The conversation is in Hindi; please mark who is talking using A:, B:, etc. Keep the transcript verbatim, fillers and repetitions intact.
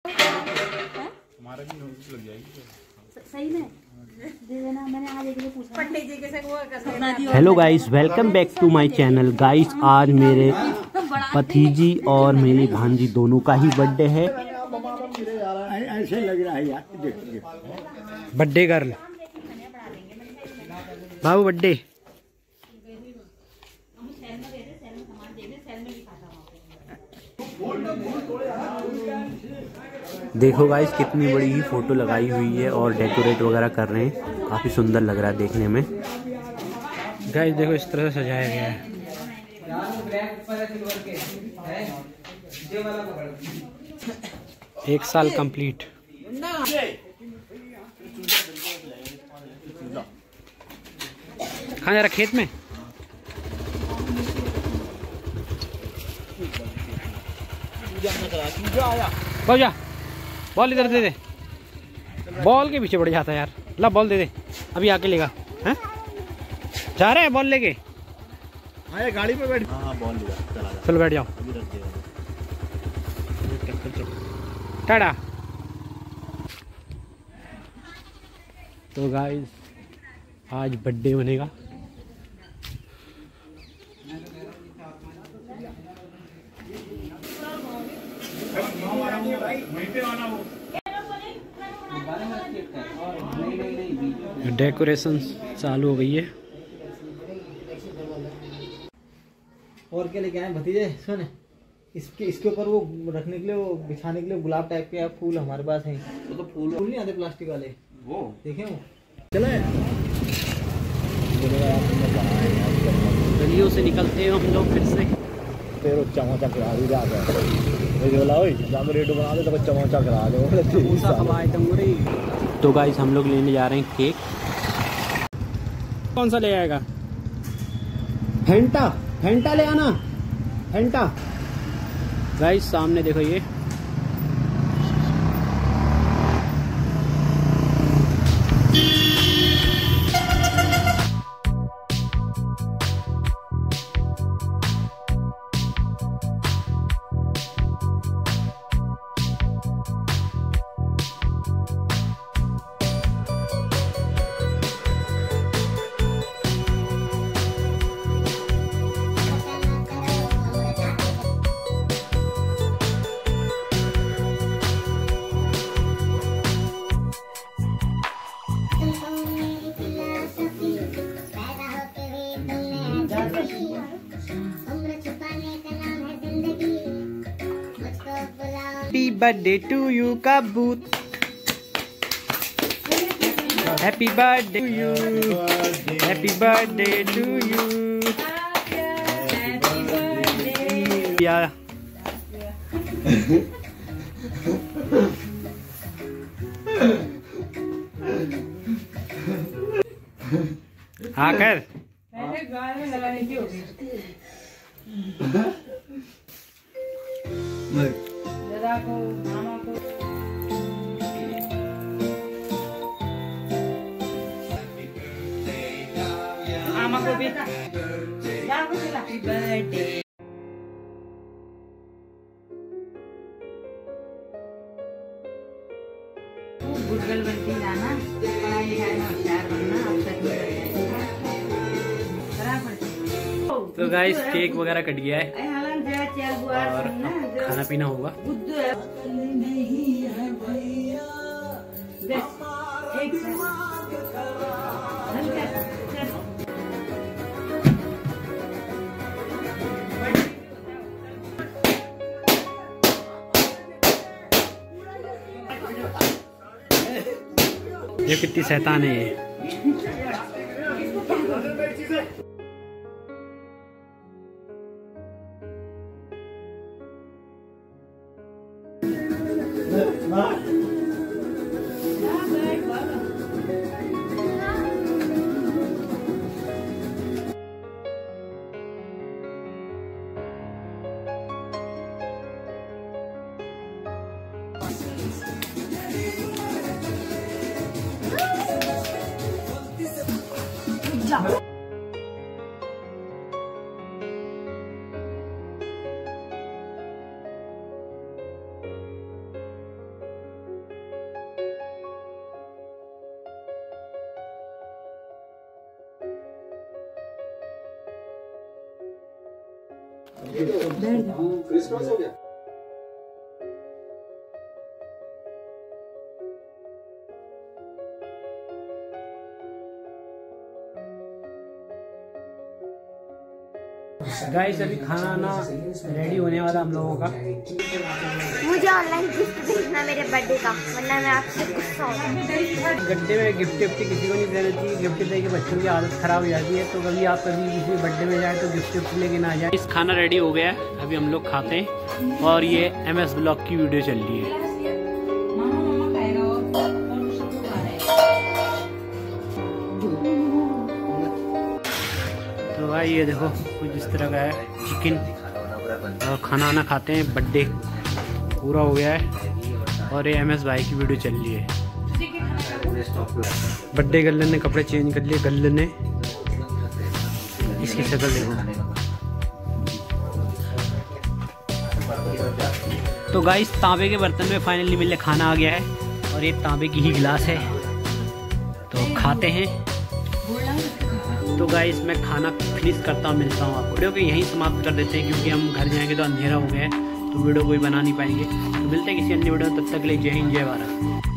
A: हमारा भी नोटिस लग जाएगी
B: सही में दे देना। मैंने आज एक लिए पूछा पंडित जी के साथ।
C: Hello guys, welcome back to my channel. Guys आज मेरे भतीजी और मेरी भांजी दोनों का ही बर्थडे है।
D: ऐसे लग रहा है यार, देखिए
C: बर्थडे गर्ल बाबू बर्थडे। देखो गाइस कितनी बड़ी ही फोटो लगाई हुई है और डेकोरेट वगैरह कर रहे हैं, काफी सुंदर लग रहा है देखने में। गाइस देखो इस तरह से सजाया गया है। एक साल कंप्लीट। कहाँ जा रहा खेत में? बॉल जा, बॉल इधर दे दे। बॉल के पीछे बढ़ जाता है यार। ला बॉल दे दे, अभी आके लेगा। हैं जा रहे हैं बॉल लेके?
A: आया गाड़ी पे बैठ। हाँ बॉल लेगा, चला जा।
C: चलो बैठ जाओ। टाटा। तो गाइस आज बर्थडे बनेगा। डेकोरेशन चालू हो गई है।
E: और क्या लेके आए भतीजे? सुन, इसके इसके ऊपर वो रखने के लिए, वो बिछाने के लिए गुलाब टाइप के फूल हमारे पास हैं। वो तो फूल फूल नहीं आते प्लास्टिक वाले, वो देखें वो
C: चले गलियों से निकलते हैं हम लोग फिर से।
D: तेरे चमचा करा दी जा बना दे तो चमचा करा दो।
C: तो गाइस हम लोग लेने जा रहे हैं केक। कौन सा ले आएगा? फेंटा, फेंटा ले आना, फेंटा। गाइस सामने देखो ये हैप्पी बर्थडे टू यू कबूत, happy birthday to you, happy birthday to you. यार आकर लगाने की होगी। दादा को, मामा को। मामा को भी हैप्पी बर्थडे। गुडगर्ल बनती जाना, पढ़ाई लिखाई में होशियार बनना। अब तक तो गाइस केक वगैरह कट गया है और अब खाना पीना होगा। ये कितनी शैतान है ये।
B: जा।
C: गाइस अभी खाना ना रेडी होने वाला हम लोगों का।
B: मुझे ऑनलाइन गिफ्ट भेजना मेरे बर्थडे का, वरना मैं आपसे गुस्सा होगा।
C: गड्ढे में गिफ्ट गिफ्ट किसी को नहीं देना चाहिए। गिफ्ट दे के बच्चों की आदत खराब हो जाती है। तो कभी आप कभी किसी बर्थडे में जाए तो गिफ्ट गिफ्ट लेके ना जाए। इस खाना रेडी हो गया है, अभी हम लोग खाते हैं। और ये एम एस ब्लॉग की वीडियो चल रही है। तो भाई ये देखो कुछ इस तरह का है चिकन, और खाना वाना खाते हैं। बर्थडे पूरा हो गया है और ये एम एस भाई की वीडियो चल रही है। बर्थडे गर्ल ने कपड़े चेंज कर लिए। गर्ल ने इसकी शक्ल देखो। तो गाइस तांबे के बर्तन में फाइनली मेरे खाना आ गया है और ये तांबे की ही गिलास है। तो खाते हैं। तो गाइस मैं खाना फिनिश करता हूँ, मिलता हूँ आपको। वीडियो को यहीं समाप्त कर देते हैं क्योंकि हम घर जाएंगे तो अंधेरा हो गया है, तो वीडियो कोई बना नहीं पाएंगे। तो मिलते हैं किसी अन्य वीडियो में, तब तक के लिए जय हिंद जय भारत।